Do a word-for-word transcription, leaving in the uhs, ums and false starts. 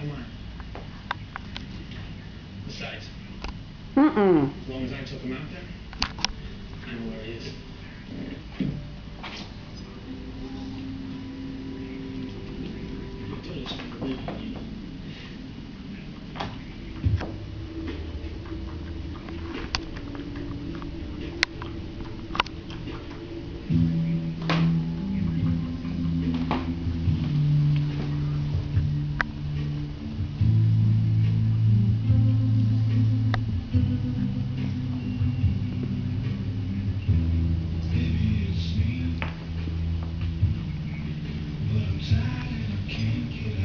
Come on. Besides, Mm-mm. as long as I took him out there, I know where he is. I'll tell you something really neat. But I'm tired and I can't get